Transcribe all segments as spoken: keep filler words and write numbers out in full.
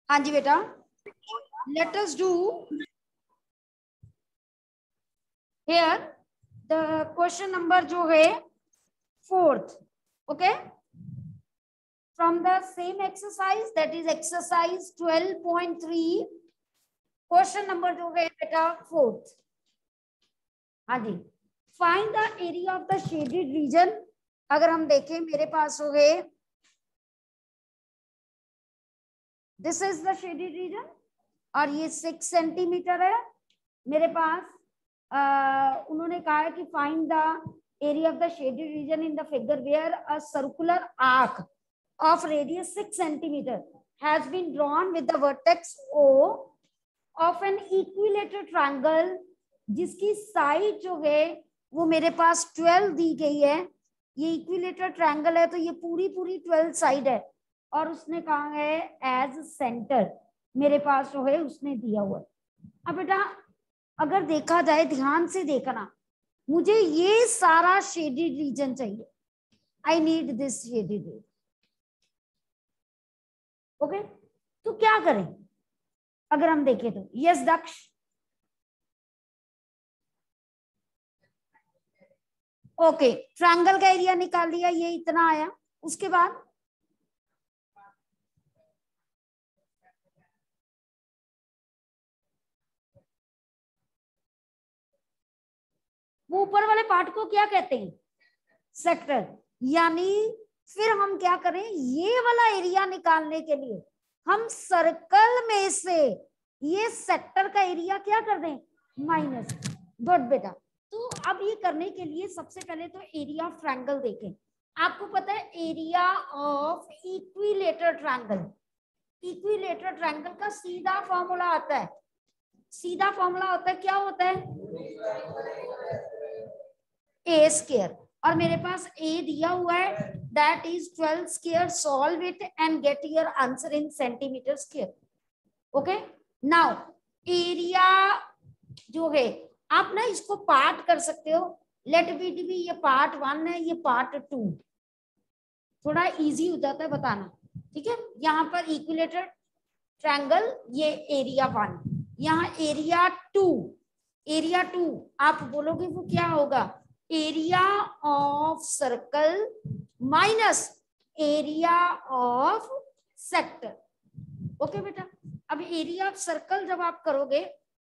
हाँ जी बेटा, let us do here the question number जो है fourth, okay, from the same exercise, that is exercise twelve point three, question number जो है बेटा फोर्थ। हाँ जी, find the area of the shaded region. अगर हम देखें मेरे पास हो गए, this is the shaded region और ये सिक्स सेंटीमीटर है मेरे पास। आ, उन्होंने कहा है कि find the area of the shaded region in the figure where a circular arc of radius six centimetre has been drawn with the vertex O of an equilateral triangle, जिसकी side जो है वो मेरे पास ट्वेल्व दी गई है। ये equilateral triangle है तो ये पूरी पूरी ट्वेल्व साइड है और उसने कहा है एज सेंटर मेरे पास जो है उसने दिया हुआ है। अब बेटा अगर देखा जाए, ध्यान से देखना, मुझे ये सारा शेडेड रीजन चाहिए। I need this shaded region, okay. तो क्या करें अगर हम देखें तो, यस दक्ष, ओके, ट्रायंगल का एरिया निकाल दिया, ये इतना आया। उसके बाद वो ऊपर वाले पार्ट को क्या कहते हैं, सेक्टर। यानी फिर हम क्या करें, ये वाला एरिया निकालने के लिए हम सर्कल में से ये सेक्टर का एरिया क्या कर दें, माइनस। गुड बेटा। तो अब ये करने के लिए सबसे पहले तो एरिया ऑफ ट्रायंगल देखें। आपको पता है area of equilateral triangle, equilateral triangle का सीधा फॉर्मूला आता है, सीधा फॉर्मूला होता है, क्या होता है, ए स्क्वायर। और मेरे पास ए दिया हुआ है, that is twelve square. Solve it and get your answer in centimetre square, okay. Now area जो है, आप ना इसको पार्ट कर सकते हो। लेट बी डी बी, ये पार्ट वन है, ये पार्ट टू, थोड़ा इजी हो जाता है बताना, ठीक है। यहाँ पर इक्विलेटरल ट्रायंगल, ये एरिया वन, यहाँ एरिया टू, एरिया टू आप बोलोगे वो क्या होगा, area of circle minus area of sector, okay बेटा। अब एरिया ऑफ सर्कल जब आप करोगे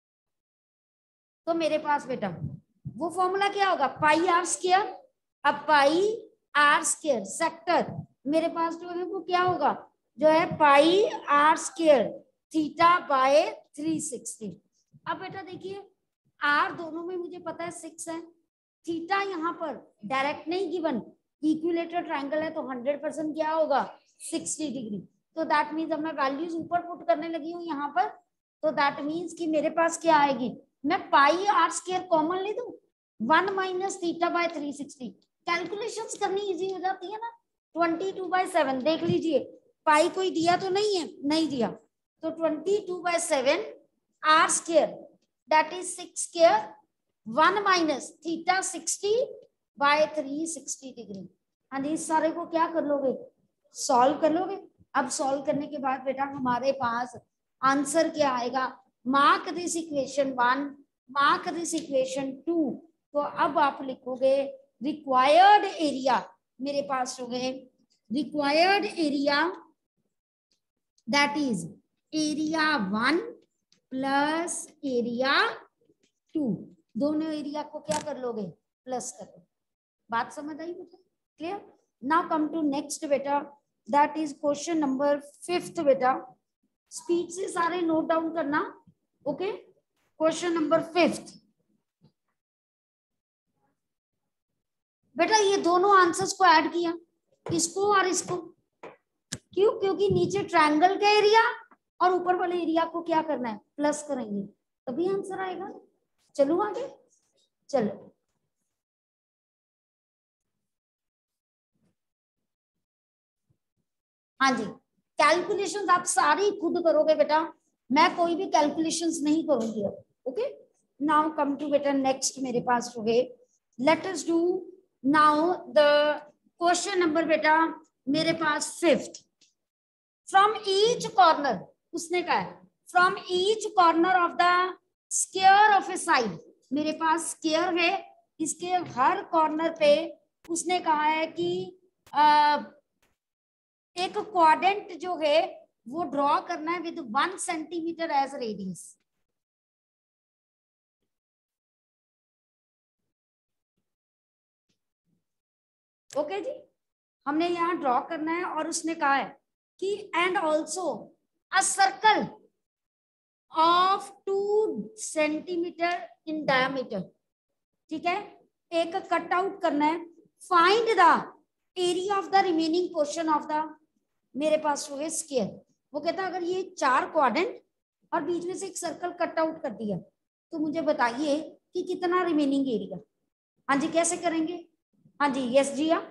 तो मेरे पास बेटा वो फॉर्मूला क्या होगा, पाई आर स्क्वायर। अब पाई आर स्क्वायर सेक्टर मेरे पास जो है वो क्या होगा, जो है pi are square theta by three sixty. अब बेटा देखिए आर दोनों में मुझे पता है सिक्स है, थीटा यहाँ पर डायरेक्ट नहीं गिवन, इक्विलेटरल ट्रायंगल है तो हंड्रेड परसेंट क्या होगा, सिक्सटी डिग्री। तो दैट मीन्स अब मैं वैल्यूज ऊपर पुट करने लगी हूँ यहाँ पर, तो दैट मीन्स कि मेरे पास क्या आएगी, मैं पाई आर स्क्वायर कॉमन ले दूं, one minus theta by three sixty. Calculations करनी इजी हो जाती है ना। ट्वेंटी टू बाय सेवन देख लीजिए, पाई कोई दिया तो नहीं है, नहीं दिया, तो twenty two by seven R square that is six square, one minus theta sixty by three sixty degree. हाँ इस सारे को क्या कर लोगे, सॉल्व कर लोगे। अब सॉल्व करने के बाद बेटा हमारे पास आंसर क्या आएगा, mark this equation one, mark this equation two. तो अब आप लिखोगे रिक्वायर्ड एरिया, मेरे पास हो गए required area that is area one plus area two, दोनों एरिया को क्या कर लोगे, प्लस कर लो। बात समझ आई बेटा, clear. Now come to next बेटा, that is question number fifth. बेटा स्पीड से सारे नोट डाउन करना, ओके। क्वेश्चन नंबर फिफ्थ बेटा, ये दोनों आंसर्स को ऐड किया, इसको और इसको, क्यों, क्योंकि नीचे ट्रायंगल का एरिया और ऊपर वाले एरिया को क्या करना है, प्लस करेंगे, तभी आंसर आएगा। चलो आगे, चलो हाँ जी, कैलकुलेशंस आप सारी खुद करोगे बेटा, मैं कोई भी कैलकुलेशंस नहीं करूंगी अब, ओके। नाउ कम टू बेटा नेक्स्ट मेरे पास हो गए, let us do now the question number बेटा मेरे पास फिफ्थ। फ्रॉम ईच कॉर्नर, उसने कहा है from each corner of the square of a side, मेरे पास स्क्वायर है, इसके हर कॉर्नर पे उसने कहा है कि आ, एक क्वाड्रेंट जो है वो ड्रॉ करना है with one centimetre as radius. Okay जी, हमने यहाँ ड्रॉ करना है और उसने कहा है कि and also a circle of two centimetre in diameter, ठीक है, एक कट आउट करना है। Find the area of the remaining portion of the, मेरे पास वो है स्क्वायर। वो कहता है अगर ये चार क्वाड्रेंट और बीच में से एक सर्कल कट आउट कर दिया तो मुझे बताइए कि कितना रिमेनिंग एरिया। हाँ जी, कैसे करेंगे? हाँ जी, यस जी, आप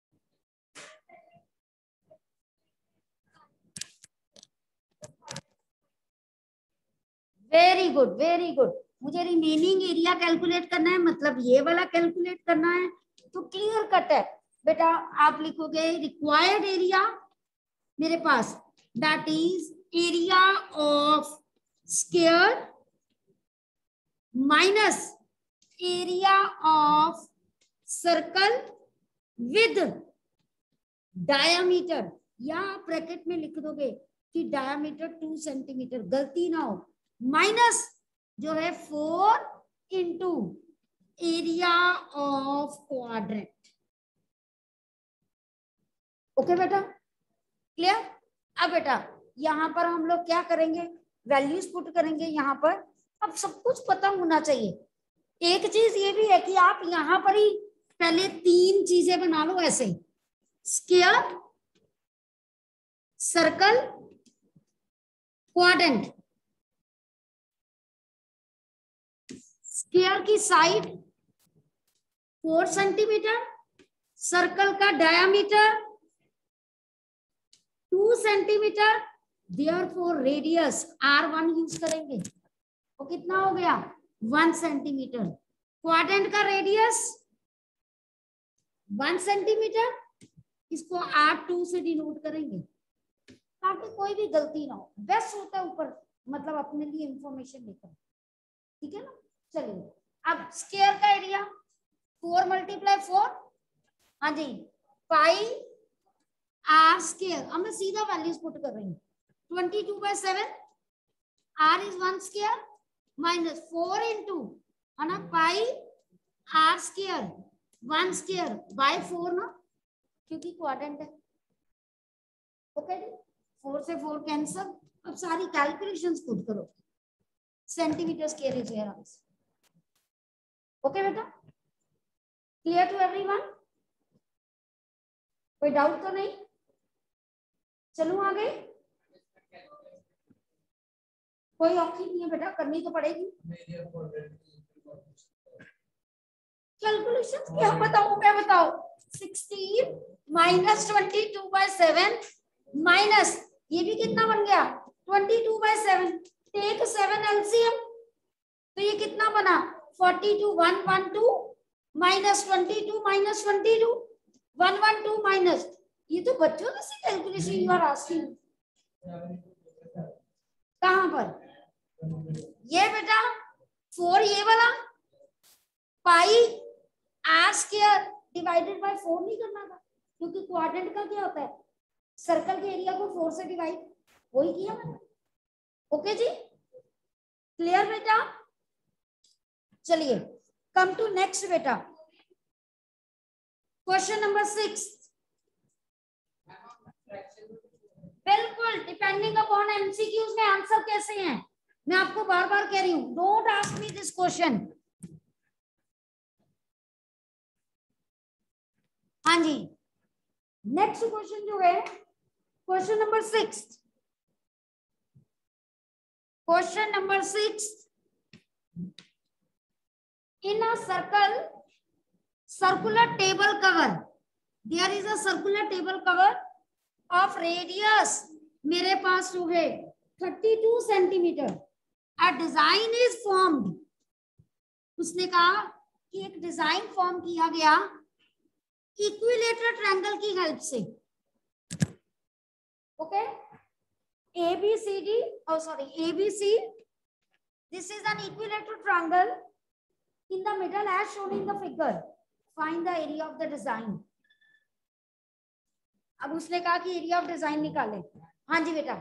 वेरी गुड वेरी गुड। मुझे रिमेनिंग एरिया कैलकुलेट करना है, मतलब ये वाला कैलकुलेट करना है, तो क्लियर कट है बेटा, आप लिखोगे रिक्वायर्ड एरिया मेरे पास that is area of square minus area of circle with diameter, या ब्रैकेट में लिख दोगे कि डायामीटर टू सेंटीमीटर, गलती ना हो, माइनस जो है four into area of quadrant. Okay बेटा, क्लियर? अब बेटा यहां पर हम लोग क्या करेंगे, वैल्यूज पुट करेंगे यहाँ पर। अब सब कुछ पता होना चाहिए। एक चीज ये भी है कि आप यहां पर ही पहले तीन चीजें बना लो ऐसे, स्क्वायर, सर्कल, क्वाड्रेंट। स्क्वायर की साइड फोर सेंटीमीटर, सर्कल का diameter two centimetre, therefore radius R one use करेंगे, तो कितना हो गया वन सेंटीमीटर। क्वाड्रेंट का रेडियस वन सेंटीमीटर, इसको आर टू से डिनोट करेंगे ताकि कोई भी गलती ना हो। बेस्ट होता है ऊपर, मतलब अपने लिए इंफॉर्मेशन लेकर, ठीक है ना। चलिए अब स्क्वायर का एरिया फोर मल्टीप्लाई फोर, हाँ जी, पाई आर स्क्वायर। अब मैं सीधा वैल्यूज पुट कर रही हूँ, twenty two by seven, R is one square minus four into है ना pi are square one square by four ना, क्योंकि क्वाड्रेंट है। ओके जी, फोर से फोर कैंसल। अब सारी कैलकुलेशंस खुद करो, centimetre square is here answer. Okay बेटा, क्लियर टू एवरीवन? कोई डाउट तो नहीं? चलूं आगे? कोई औखी नहीं है बेटा, करनी तो पड़ेगी। कैलकुलेशन क्या बताऊं मैं, बताओ। Sixteen minus twenty two by seven minus ये भी कितना बन गया twenty two by seven, take seven LCM, तो ये कितना बना forty two, one one two minus twenty two minus twenty two, one one two minus, ये तो बच्चों ने see calculation you are asking. कहां पर ये बेटा फोर, ये वाला pi are square divided by four नहीं करना था, क्योंकि क्वाड्रेंट का क्या होता है, सर्कल के एरिया को फोर से डिवाइड, वही किया मैंने। ओके जी, क्लियर बेटा? चलिए कम टू नेक्स्ट बेटा, क्वेश्चन नंबर सिक्स। बिल्कुल डिपेंडिंग अपॉन एमसीक्यूज में आंसर कैसे हैं, मैं आपको बार बार कह रही हूं, don't ask me this question. हाँ जी, नेक्स्ट क्वेश्चन जो है question number six, question number six, in a circle circular table cover, there is a circular table cover of radius मेरे पास जो है thirty two centimetre, a design is formed. उसने कहा कि एक डिजाइन फॉर्म किया गया इक्विलेटरल ट्रायंगल की हेल्प से। Okay, A B C D, oh sorry, A B C. This is an equilateral triangle in the middle as shown in the figure. Find the area of the design. अब उसने कहा कि area of design निकाले. हाँ जी बेटा,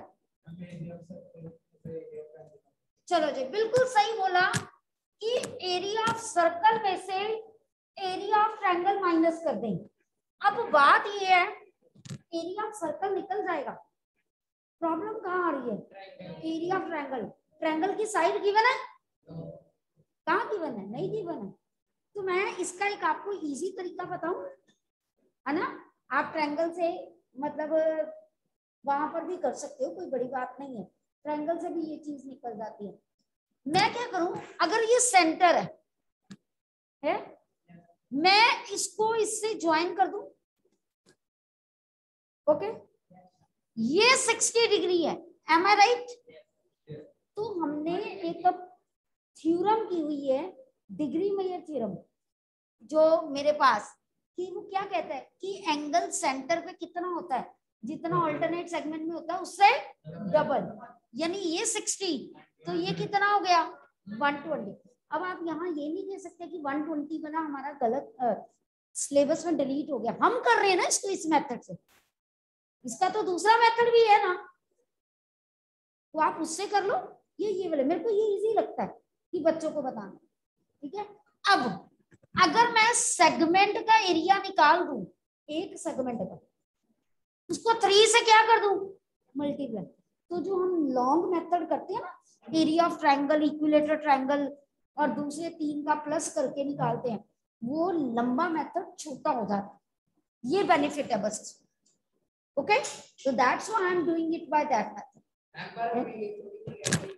चलो जी, बिल्कुल सही बोला कि एरिया ऑफ सर्कल में से एरिया ऑफ ट्रायंगल माइनस कर दें. अब बात ये है, एरिया ऑफ सर्कल निकल जाएगा, प्रॉब्लम कहाँ आ रही है? Area of triangle. ट्रायंगल की साइड गिवन है? कहाँ गिवन है? नहीं गिवन है. तो मैं इसका एक आपको इजी तरीका बताऊं, है ना? आप ट्रायंगल से मतलब वहां पर भी कर सकते हो, कोई बड़ी बात नहीं है. ट्रायंगल से भी ये चीज निकल जाती है. मैं क्या करूं, अगर ये सेंटर है, है? मैं इसको इससे ज्वाइन कर दूं. ओके, ये साठ डिग्री है. Am I right? तो हमने एक थ्योरम की हुई है, डिग्री मेजर थ्योरम, जो मेरे पास कि वो क्या कहता है कि एंगल सेंटर पे कितना होता है, जितना ऑल्टरनेट सेगमेंट में होता है उससे डबल. यानी ये साठ, तो ये कितना हो गया? एक सौ बीस. अब आप यहाँ ये नहीं कह सकते कि एक सौ बीस बना हमारा गलत, सिलेबस में डिलीट हो गया. हम कर रहे हैं ना इसको इस मेथड से, इसका तो दूसरा मेथड भी है ना, तो आप उससे कर लो. ये ये वाले मेरे को ये इजी लगता है कि बच्चों को बताना. ठीक है. अब अगर मैं सेगमेंट का एरिया निकाल दूं, एक सेगमेंट का, उसको थ्री से क्या कर दूं? मल्टीप्लाई. तो जो हम लॉन्ग मेथड करते हैं ना, area of triangle, equilateral triangle, और दूसरे तीन का प्लस करके निकालते हैं, वो लंबा मेथड छोटा हो जाता है. ये बेनिफिट है बस. Okay, so that's why I'm doing it by that method.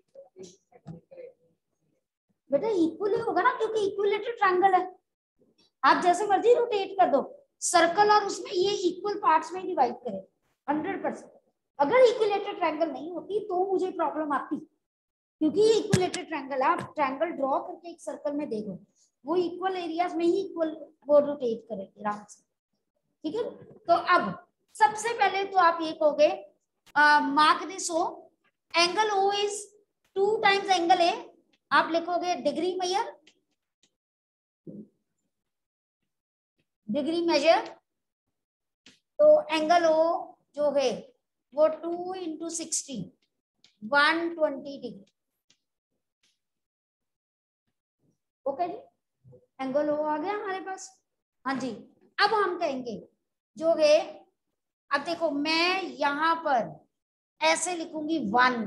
बेटा इक्वली होगा ना, क्योंकि इक्विलेटरल ट्रायंगल है. आप जैसे मर्जी रोटेट कर दो सर्कल, और उसमें ये इक्वल पार्ट्स में डिवाइड करें हंड्रेड परसेंट. अगर इक्विलेटरल ट्रायंगल नहीं होती तो मुझे प्रॉब्लम आती, क्योंकि ये इक्विलेटरल ट्रायंगल, आप ट्रायंगल ड्रॉ करके एक सर्कल में देखो, वो इक्वल एरियाज में ही इक्वल वो रोटेट करेंगे आराम से. ठीक है. तो अब सबसे पहले तो आप ये कहोगे, mark this O, angle O is two times angle A. आप लिखोगे डिग्री मेजर, डिग्री मेजर. तो एंगल ओ जो है वो two into sixty, one twenty degree. Okay जी, एंगल ओ आ गया हमारे पास. हाँ जी. अब हम कहेंगे जो है, अब देखो मैं यहां पर ऐसे लिखूंगी वन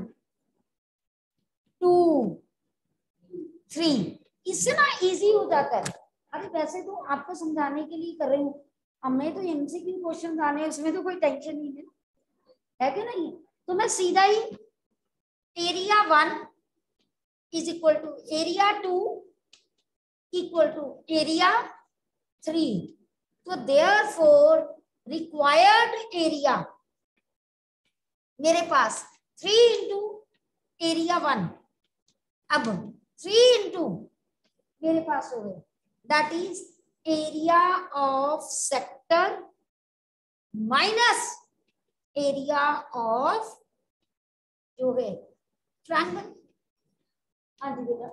टू थ्री, इससे ना इजी हो जाता है. अरे वैसे तो आपको समझाने के लिए कर रही हूँ, हमें तो एमसीक्यू क्वेश्चन आने हैं, उसमें तो कोई टेंशन नहीं है, है कि नहीं? तो मैं सीधा ही area one is equal to area two equal to area three. तो देयरफॉर रिक्वायर्ड एरिया मेरे पास थ्री इंटू एरिया वन. अब थ्री इंटू मेरे पास हो गए, that is area of sector minus area of जो है ट्रायंगल. हाँ जी बेटा,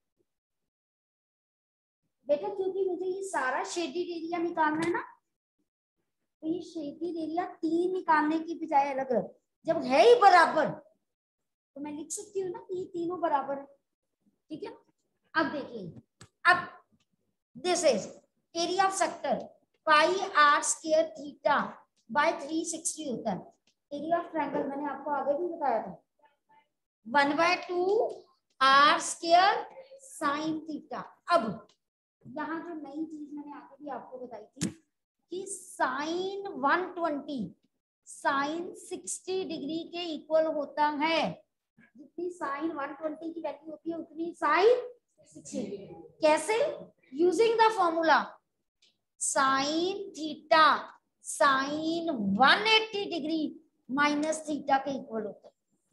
बेटा क्योंकि मुझे ये सारा शेडेड एरिया निकालना है ना, तो ये शेडेड एरिया तीन निकालने की बजाय अलग अलग, जब है ही बराबर तो मैं लिख सकती हूँ ना कि ये तीनों बराबर है. ठीक है. अब देखिए, अब this is area of sector pi are square theta by three sixty होता है. एरिया ऑफ ट्रायंगल मैंने आपको आगे भी बताया था, one by two r square sine theta. अब यहाँ जो नई चीज मैंने आगे भी आपको बताई थी कि sine one twenty sine sixty degree के इक्वल होता है. जितनी साइन वन ट्वेंटी की वैल्यू होती है उतनी साइन सिक्सटी. कैसे? Using the formula sine theta sine one eighty degree minus theta के इक्वल होता है.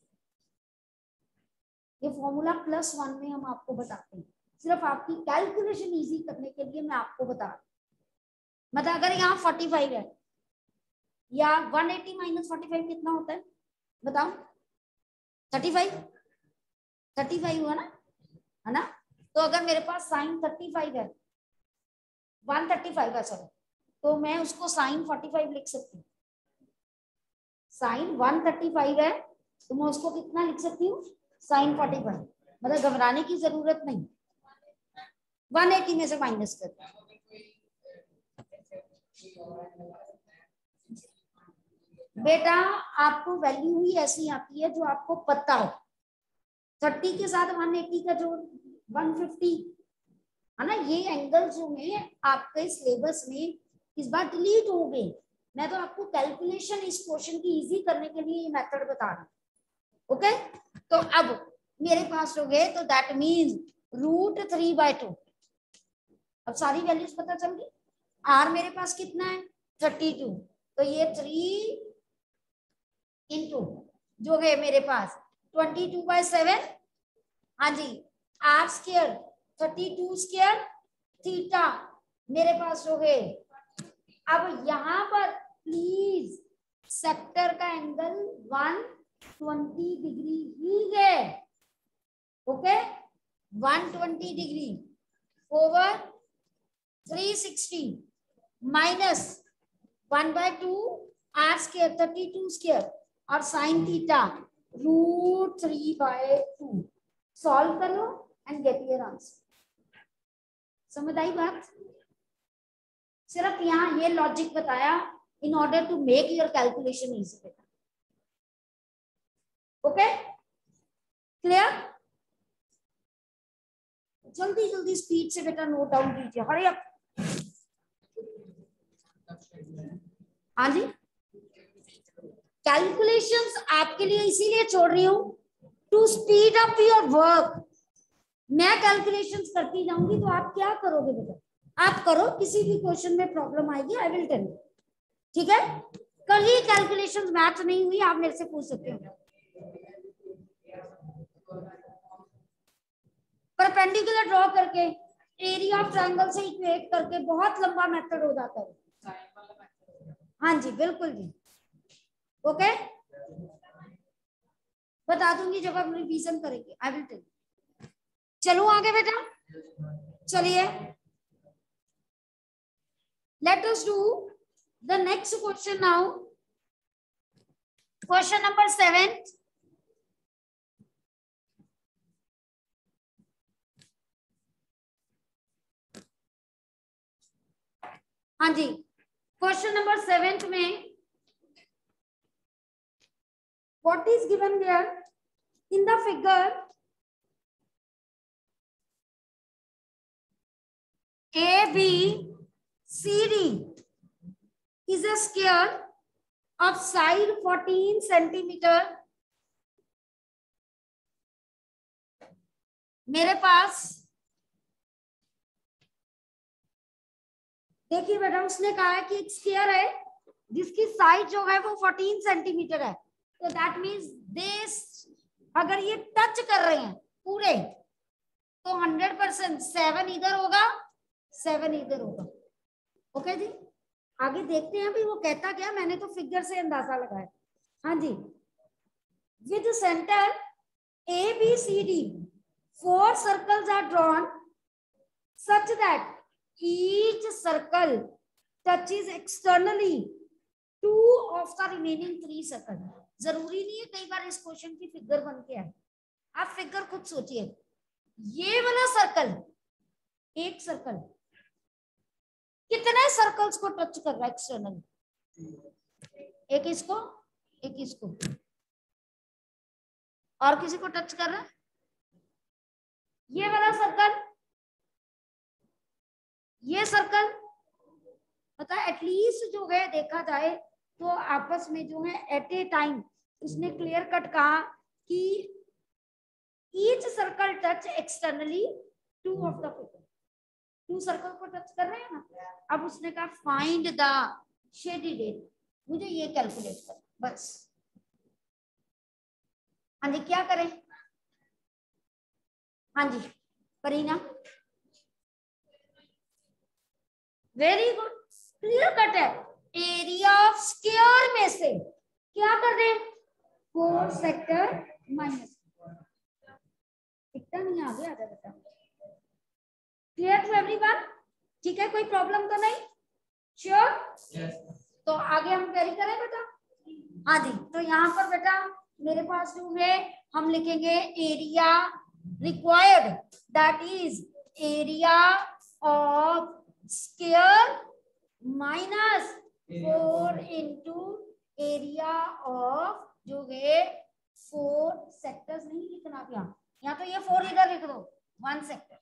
ये फॉर्मूला प्लस वन में हम आपको बताते हैं, सिर्फ आपकी कैलकुलेशन इजी करने के लिए मैं आपको बता रहा हूं. मतलब अगर यहाँ पैंतालीस है या एक सौ अस्सी माइनस पैंतालीस कितना होता है बताओ? थर्टी फाइव थर्टी फाइव हुआ ना, है ना। तो अगर मेरे पास साइन थर्टी फाइव है, वन थर्टी फाइव है सॉरी, तो मैं उसको साइन फोर्टी फाइव लिख सकती हूँ। साइन वन थर्टी फाइव है तो मैं उसको कितना लिख सकती हूँ, साइन फोर्टी फाइव। मतलब घबराने की जरूरत नहीं, वन एटी में से माइनस कर। बेटा आपको वैल्यू ही ऐसी आती है जो आपको पता हो। थर्टी के साथ वन एटी का जोड़ वन फिफ्टी, है ना। ये एंगल जो है आपके सिलेबस में इस बार डिलीट हो गए। मैं तो आपको कैलकुलेशन इस क्वेश्चन की इजी करने के लिए ये मेथड बता रहा हूँ। ओके, तो अब मेरे पास हो गए, तो that means root three by two. अब सारी वैल्यूज पता चल गई। आर मेरे पास कितना है, थर्टी टू, तो ये थ्री इंटू जो है मेरे पास ट्वेंटी टू बाय सेवन, हाँ जी, r square thirty two square theta मेरे पास हो गए। अब यहाँ पर प्लीज सेक्टर का एंगल वन ट्वेंटी डिग्री ही है। Okay, one twenty degree over three sixty minus one by two r square thirty two square और sine theta root three by two. Solve कर लो एंड गेट योर आंसर। समझ आई बात? सिर्फ यहाँ ये लॉजिक बताया in order to make your calculation easy बेटा। Okay clear? जल्दी जल्दी स्पीड से बेटा नोट डाउन कीजिए, हरी अप। हाँ जी, कैलकुलेशंस आपके लिए इसीलिए छोड़ रही हूँ to speed up your work. मैं कैलकुलेशंस करती जाऊंगी तो आप क्या करोगे बेटा, आप करो, किसी भी क्वेश्चन में प्रॉब्लम आएगी आई विल टेल यू, ठीक है। कल ही कैलकुलेशंस मैच नहीं हुई आप मेरे से पूछ सकते हो। परपेंडिकुलर ड्रॉ करके एरिया ऑफ ट्रायंगल से इक्वेट करके बहुत लंबा मेथड हो जाता है। हाँ जी बिल्कुल जी, ओके बता दूंगी जब आप रिवीजन करेंगे आई विल टेल। चलो आगे बेटा, चलिए let us do the next question now. Question number seven. हाँ जी, क्वेश्चन नंबर सेवेंथ में what is given there in the figure A B C D is a square of side fourteen centimeter. मेरे पास देखिए बेटा, उसने कहा है कि एक स्क्वायर है जिसकी साइड जो है वो फोर्टीन सेंटीमीटर है, तो दैट मीन्स दिस अगर ये टच कर रहे हैं पूरे तो हंड्रेड परसेंट सेवन इधर होगा सेवन इधर होगा। ओके जी, आगे देखते हैं अभी वो कहता क्या, मैंने तो फिगर से अंदाजा लगाया। हाँ जी, with center A B C D four circles are drawn such that each circle touches externally two of the remaining three circles. जरूरी नहीं है कई बार इस क्वेश्चन की फिगर बन के आए, आप फिगर खुद सोचिए। ये वाला सर्कल, एक सर्कल कितने सर्कल्स को टच कर रहा है एक्सटर्नली, एक इसको एक इसको, और किसी को टच कर रहा है। ये वाला सर्कल, ये सर्कल, पता है एटलीस्ट जो है देखा जाए तो आपस में जो है एट ए टाइम उसने क्लियर कट कहा कि each circle touch externally two of the figure, two circle को टच कर रहे हैं ना। अब उसने कहा फाइंड द शेडेड एरिया, मुझे ये कैलकुलेट कर बस। हाँ जी क्या करें, हाँ जी Kareena, very good, clear cut है। एरिया ऑफ स्क्वायर में से क्या कर दें, फोर सेक्टर माइनस, इतना नहीं आ गया था बेटा। Clear to everyone? ठीक है, कोई प्रॉब्लम तो नहीं? श्योर? yes. तो आगे हम कैरी करें बेटा? हाँ जी, तो यहाँ पर बेटा मेरे पास जो है हम लिखेंगे area required, that is area of square minus four into area of जो है फोर सेक्टर्स। नहीं लिखना यहाँ, यहाँ तो ये फोर इधर लिख दो, वन सेक्टर।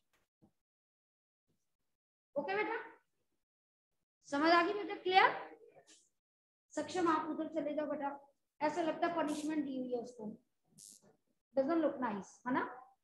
ओके बेटा, समझ आ गई बेटा? क्लियर? सक्षम आप उधर चले जाओ बेटा, ऐसा लगता है पनिशमेंट दी हुई है उसको, डजंट लुक नाइस, है ना?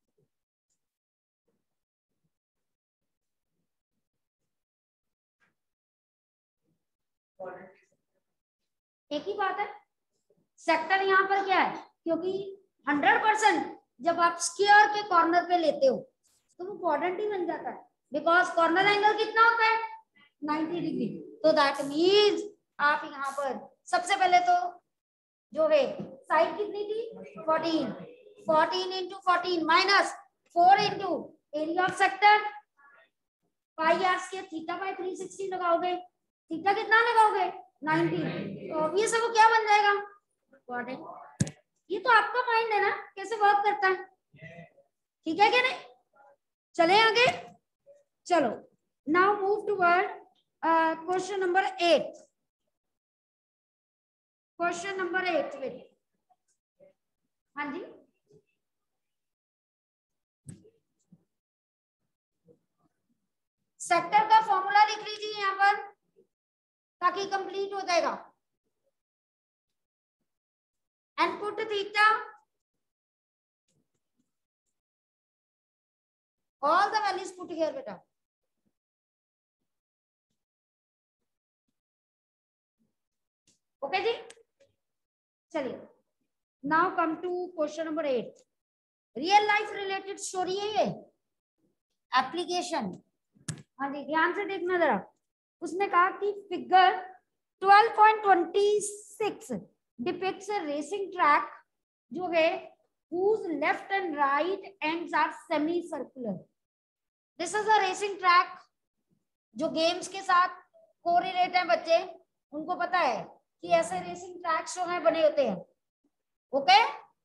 एक ही बात है, सेक्टर यहाँ पर क्या है, क्योंकि हंड्रेड परसेंट जब आप स्क्वायर के कॉर्नर पे लेते हो तो वो क्वाड्रेंट ही बन जाता है, बिकॉज कॉर्नर एंगल कितना होता है? Ninety degree. तो दैट मीन्स आप यहाँ पर सबसे पहले तो जो है साइड कितनी थी? Fourteen. Fourteen into fourteen minus four into area of sector pi are square theta by three sixty लगाओगे, थीटा कितना लगाओगे? नाइंटी। तो ये सब क्या बन जाएगा? क्वाड्रेंट। ये तो आपका माइंड है ना, कैसे वर्क करता है, ठीक है क्या नहीं? चले आगे, चलो now move toward question number eight. Question number eight बेटे, हाँ जी सेक्टर का फॉर्मूला लिख लीजिए यहाँ पर ताकि कंप्लीट हो जाएगा। And put theta, all the values put here बेटा। ओके जी, चलिए now come to question number eight. Real life related story है ये, एप्लीकेशन। हाँ जी ध्यान से देखना जरा। उसने कहा कि figure twelve point twenty six depicts a racing track जो है whose left and right ends are semi circular. This is a racing track जो गेम्स के साथ कोरिलेट है, बच्चे उनको पता है कि ऐसे रेसिंग ट्रैक्स जो है बने होते हैं। Okay,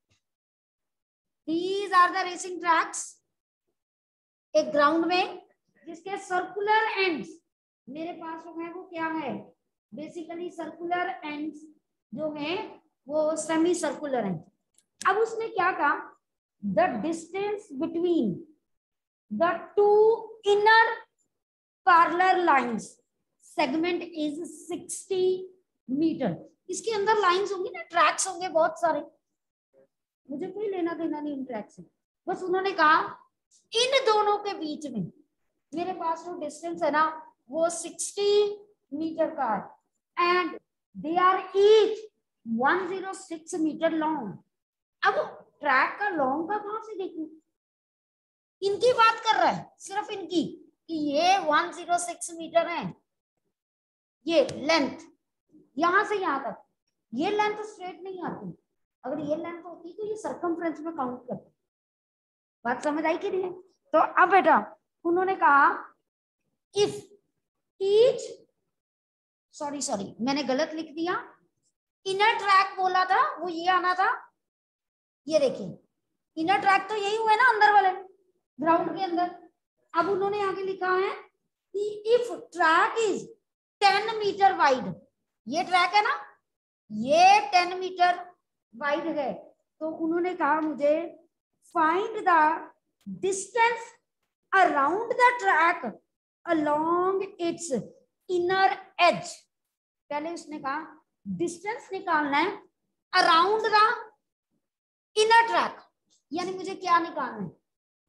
these are the racing tracks। एक ग्राउंड में जिसके सर्कुलर एंड्स मेरे पास जो है वो क्या है? बेसिकली सर्कुलर एंड्स जो है वो सेमी सर्कुलर है। अब उसने क्या कहा? The distance between the two inner parallel lines segment is sixty meter. इसके अंदर लाइंस होंगी ना, ट्रैक्स होंगे बहुत सारे, मुझे कोई लेना देना नहीं इन ट्रैक से। बस उन्होंने कहा इन दोनों के बीच में मेरे पास जो डिस्टेंस है ना वो सिक्सटी मीटर का है and they are each one zero six meter long. अब ट्रैक का लॉन्ग का कहां से देखूं? इनकी बात कर रहा है, सिर्फ इनकी, कि ये वन जीरो सिक्स मीटर है ये लेंथ, यहां से यहां तक। ये लेंथ स्ट्रेट नहीं आती, अगर ये लेंथ होती तो ये सर्कमफ्रेंस में काउंट करते। बात समझ आई कि नहीं? तो अब बेटा उन्होंने कहा इफ ईच सॉरी सॉरी मैंने गलत लिख दिया, इनर ट्रैक बोला था वो ये आना था, ये देखिए इनर ट्रैक तो यही हुआ है ना अंदर वाले ग्राउंड के अंदर। अब उन्होंने आगे लिखा है कि if track is ten meter wide, ये ट्रैक है ना ये टेन मीटर वाइड है, तो उन्होंने कहा मुझे find the distance around the track along its inner edge. पहले उसने कहा डिस्टेंस निकालना है अराउंड द इनर ट्रैक, यानी मुझे क्या निकालना है?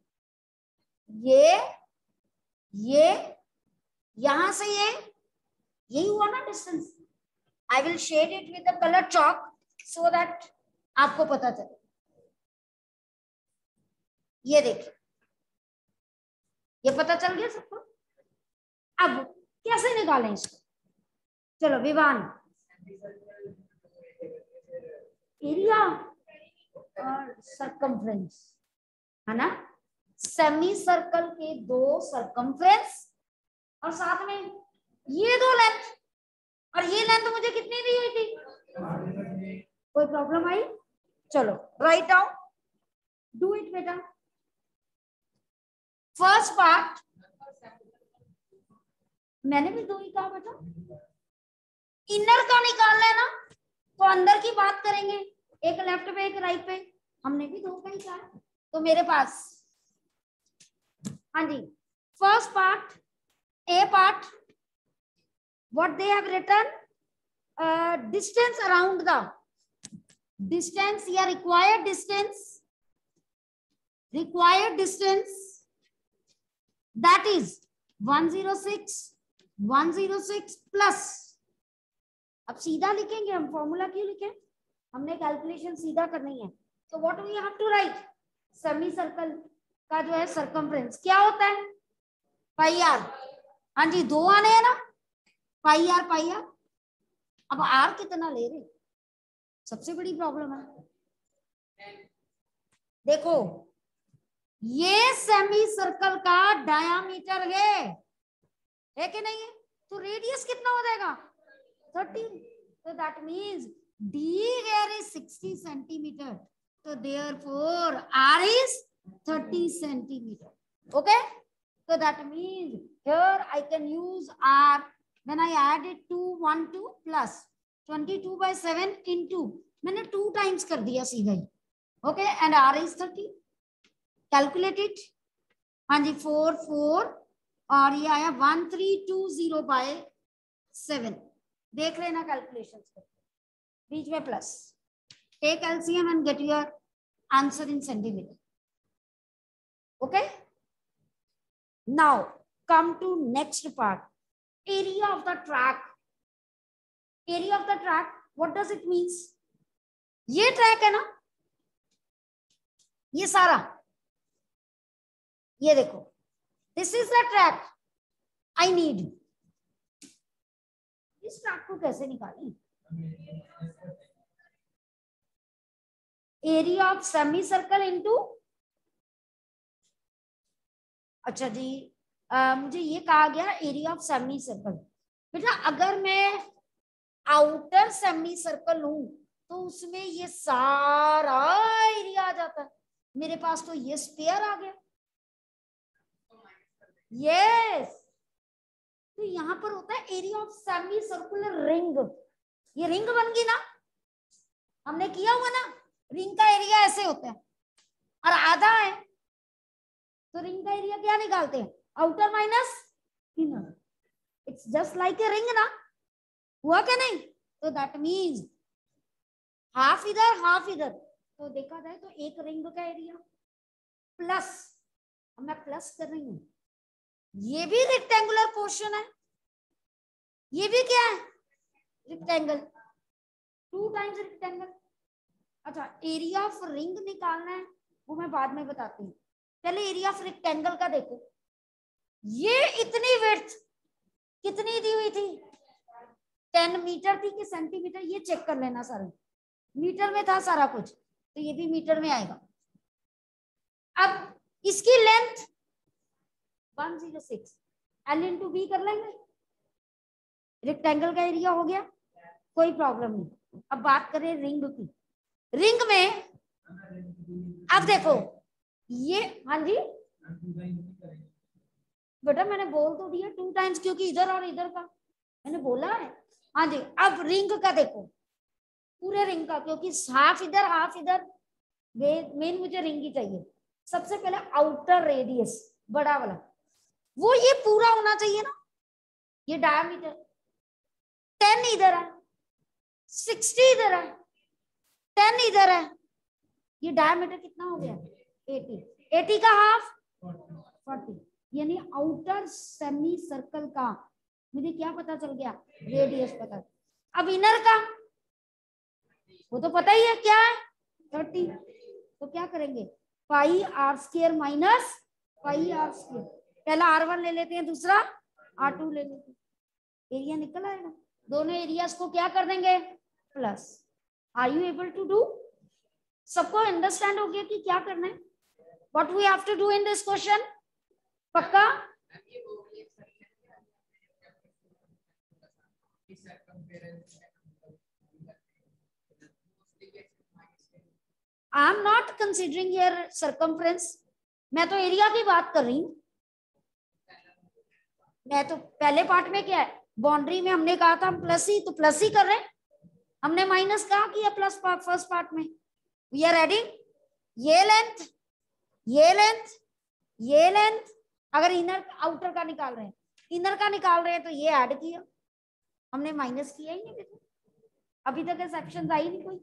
ये ये यहां से ये यही हुआ ना distance. I will shade it with the colour chalk so that आपको पता चले। ये देखिए ये पता चल गया सबको। अब कैसे निकालें इसको? चलो विवान, एरिया और सर्कमफ्रेंस, है ना, सेमी सर्कल के दो सर्कमफ्रेंस और साथ में ये दो लेंथ, और ये लेंथ मुझे कितनी दी हुई थी? कोई प्रॉब्लम आई? चलो राइट डाउन, डू इट बेटा। फर्स्ट पार्ट मैंने भी दो ही कहा बेटा, इनर का निकालना है ना, तो अंदर की बात करेंगे, एक लेफ्ट पे एक राइट पे, हमने भी दो का ही कहा। तो मेरे पास, हाँ जी, first part, A part, what they have written, uh, distance around the distance, या required distance, required distance that is one hundred six, one hundred six plus, अब सीधा लिखेंगे हम, फॉर्मूला क्यों लिखें, हमने कैलकुलेशन सीधा करनी है। तो what we have to write, semi circle का जो है सर्कमफ्रेंस क्या होता है, पाई आर, हाँ जी, दो आने हैं ना, पाई आर पाई आर। अब आर कितना ले रहे, सबसे बड़ी प्रॉब्लम है। देखो ये सेमी सर्कल का डायामीटर है, है कि नहीं है, तो रेडियस कितना हो जाएगा, थर्टी, तो that means D here is sixty centimeter, so therefore r is thirty centimeter. Okay, so that means here I can use r when I add it to one two plus twenty-two by seven into, मैंने two times कर दिया सीधा ही, okay, and r is thirty, calculate it, हाँ जी, four four और ये आया one three two zero by seven, देख लेना कैलकुलेशंस करके, बीच में plus, take LCM and get your answer in centimeter. Okay, now come to next part, area of the track. Area of the track, what does it means, ये track है ना, ये सारा, ये देखो, this is the track, I need, इस track को कैसे निकालें, area of semi circle into, अच्छा जी, आ, मुझे ये कहा गया एरिया ऑफ सेमी सर्कल। बेटा अगर मैं आउटर सेमी सर्कल हूं तो उसमें ये सारा एरिया आ जाता है, मेरे पास तो ये स्पेयर आ गया, यस, तो यहां पर होता है area of semi circular ring, ये रिंग बन गई ना, हमने किया हुआ ना, रिंग का एरिया ऐसे होता है और आधा है, तो रिंग का एरिया क्या निकालते हैं, outer minus inner, it's just like a ring ना, हुआ क्या नहीं, तो दैट मींस हाफ इधर हाफ इधर, तो देखा जाए तो एक रिंग का एरिया प्लस, अब मैं प्लस कर रही हूं, ये भी रेक्टेंगुलर पोर्शन है, ये भी क्या है, रेक्टेंगल, टू टाइम्स रेक्टेंगल। अच्छा, एरिया ऑफ रिंग निकालना है, वो मैं बाद में बताती हूँ, पहले एरिया ऑफ रेक्टेंगल का देखो, ये इतनी विड्थ कितनी दी हुई थी, टेन मीटर थी कि सेंटीमीटर, ये चेक कर लेना, सारा मीटर में था सारा कुछ, तो ये भी मीटर में आएगा। अब इसकी length one zero six, L into B कर लेंगे, रेक्टेंगल का एरिया हो गया, कोई प्रॉब्लम नहीं। अब बात करें रिंग की, रिंग में अब देखो ये, हाँ जी बेटा मैंने बोल तो दिया टू टाइम्स, क्योंकि इधर और इधर का मैंने बोला है, हाँ जी। अब रिंग का देखो, पूरे रिंग का, क्योंकि हाफ इधर हाफ इधर, मेन मुझे रिंग ही चाहिए। सबसे पहले आउटर रेडियस बड़ा वाला, वो ये पूरा होना चाहिए ना, ये डायमीटर टेन इधर है, सिक्सटी इधर है, टेन इधर है, ये डायमीटर कितना हो गया, एटी, एटी का हाफ फोर्टी, यानी आउटर सेमी सर्कल का मुझे क्या पता चल गया, रेडियस पता। अब इनर का वो तो पता ही है क्या है, थर्टी, तो क्या करेंगे, pi are square minus pi are square, पहला आर वन ले लेते हैं, दूसरा आर टू ले लेते हैं, एरिया निकल आएगा, दोनों एरियाज को क्या कर देंगे plus. Are you able to do, सबको अंडरस्टैंड हो गया कि क्या करना है, what we have to do in this question? पक्का? I am not considering your circumference, मैं तो एरिया की बात कर रही हूँ। मैं तो पहले पार्ट में क्या है, बाउंड्री में हमने कहा था हम प्लस ही, तो प्लस ही कर रहे हैं, हमने माइनस कहा किया प्लस फर्स्ट पार्ट में। वी आर एडिंग ये लेंथ, ये लेंथ, ये लेंथ, अगर इनर आउटर का निकाल रहे हैं, इनर का निकाल रहे हैं तो ये ऐड किया, हमने माइनस किया ही नहीं बेटा, अभी तक सेक्शन आई नहीं कोई।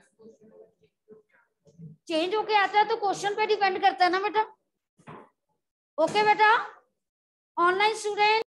चेंज होके आता है तो क्वेश्चन पे डिपेंड करता है ना बेटा। ओके बेटा, ऑनलाइन स्टूडेंट